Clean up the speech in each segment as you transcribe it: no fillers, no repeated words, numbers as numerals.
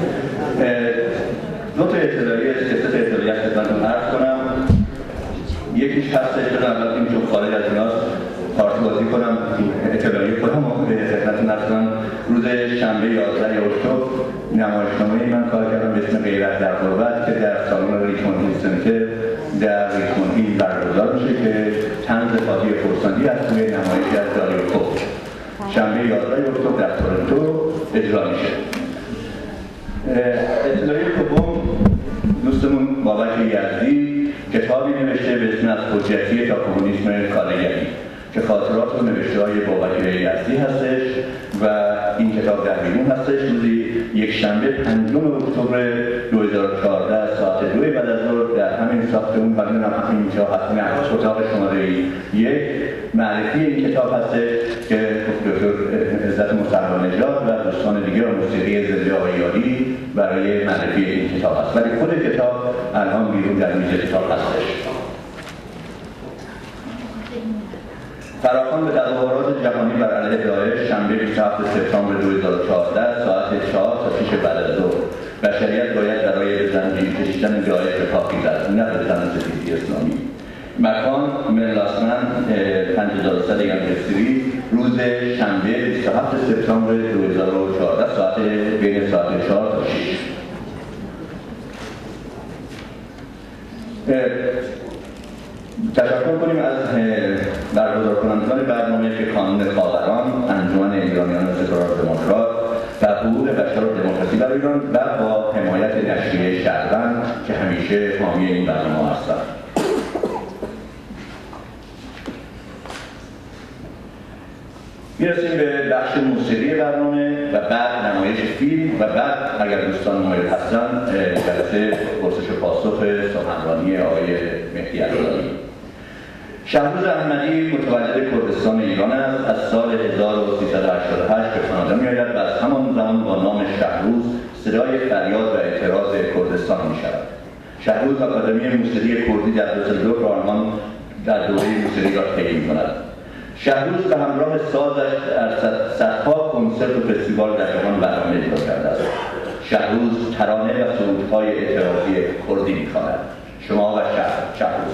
دو تا اطلاعیه سه تا اطلاعیه خدمتتون عرض کنم. یکیش هستش که اول این چون خارج از ایناست کارت بازی کنم اطلاعیه خودم رو به خدمتتون عرض کنم. روز شنبه 11 اکتبر نمایشنامه من کار کردم به اسم غیرت در غربت که در سالن ریچموند هیل سنتر در ریچموند هیل برگزار میشه که طنز فاطی فرسندی از توی نمایشی از داریو کوک شنبه 11 اکتبر در تورنتو اجرا میشه. اطلاعیه دوم دوستمون بابک یزدی کتابی نوشته به اسم از حجتی تا کمونیسم کارگری که خاطرات و نوشته‌های بابک یزدی هستش و این کتاب در بیرون هستش. روزی یک شنبه 5 اکتبر 2014 ساعت 2 بعد از ظهر در همین ساختمون و اینجا حتما اتاق شماره 1 معرفی این کتاب هستش که دکتر عزت مسلمان‌نژاد و دوستان دیگر و موسیقی زنده آقای یاری برای معرفی این کتاب هست، ولی خود کتاب الان بیرون در میز کتاب هستش. فراخوان به تظاهرات جهانی بر علیه داعش شنبه 27 سپتامبر 2014 ساعت 4 تا 6 بعد از ظهر. بشریت باید برای به زنجیر کشیدن داعش به پا خیزد، نه به زن ستیزی اسلامی. مکان ملاسمن 5100 یانگ استریت روز شنبه 27 سپتامبر 2014 ساعت بین ساعت 4 تا 6. تشکر کنیم از برگزار کنندگان برنامه که کانون خاوران، انجمن ایرانیان سکولار دموکرات و حقوق بشر و دموکراسی در ایران و با حمایت نشریه شهروند که همیشه حامی این برنامه هستند. میرسیم به بخش موسیقی برنامه و بعد نمایش فیلم و بعد اگر دوستان مایل هستن جلسه پرسش و پاسخ سخنرانی آقای مهدی علیزاده. شهروز احمدی متولد کردستان ایران است. از سال 1388 به کانادا میآید و از همان زمان با نام شهروز صدای فریاد و اعتراض کردستان میشود. شهروز آکادمی موسیقی کردی در دوسلدورف آلمان در دوره موسیقی را طی می‌کند. شهروز به همراه سازش در صدها کنسرت و فستیوال در جهان برنامه اجرا کرده است. شهروز ترانه و سرودهای اعتراضی کردی می‌خواند. شما و شهروز.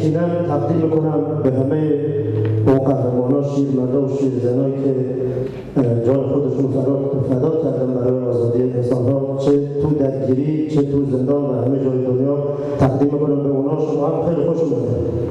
پیشینه تقدیم میکنم به همه اون قهرمانان شیرمردا و شیرزنایی که جان خودشون فدا کردن برای آزادی انسان‌ها، چه تو درگیری چه تو زندان و همه جای دنیا. تقدیم میکنم به اونا. شما هم خیلی خوش اومدید.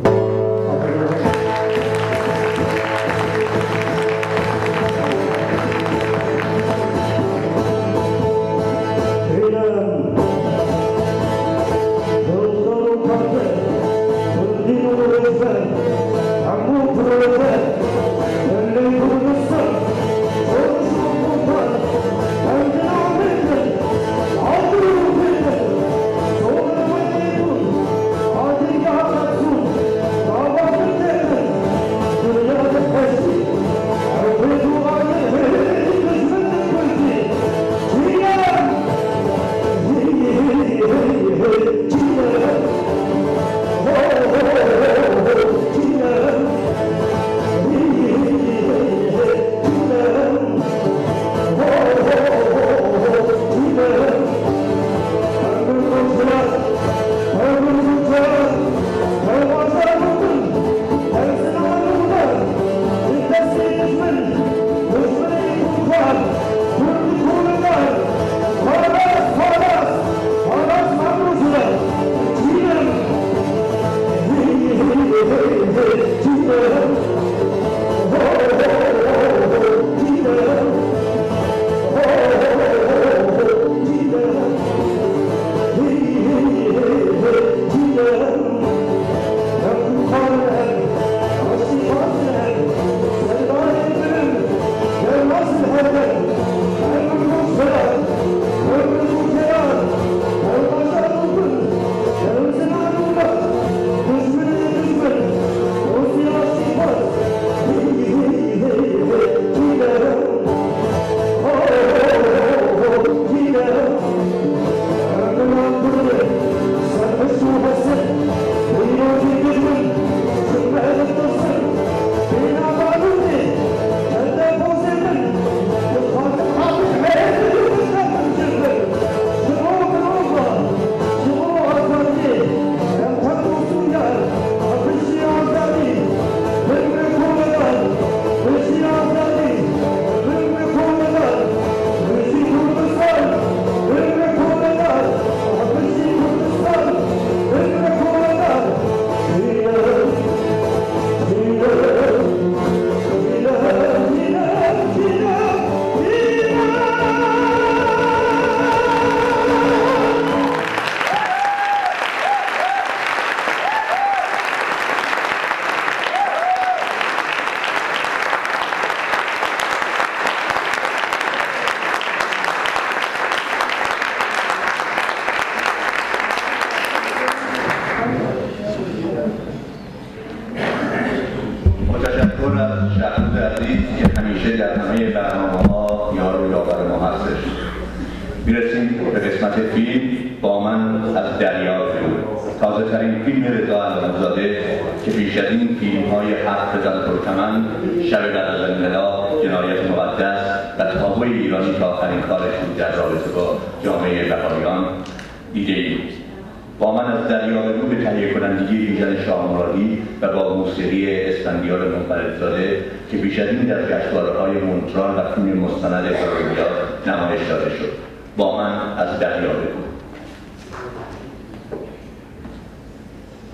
میرسیم به قسمت فیلم با من از دریا تازه ترین فیلم رضا علام‌زاده که بیش از این فیلم های حرف بزن ترکمن، شب بعد از انقلاب، جنایت مقدس و تابوی ایرانی که آخرین کارش بود در رابطه با جامعه بهائیان دیده ایم. با من از دریا رو به تهیه کنندگی ایجاد شاهمرادی و با موسیقی اسفندیار منفردزاده که بیش از این در جشنواره‌های مونترال و فیلم مستند کارولیا نمایش داده شد. با من از دریا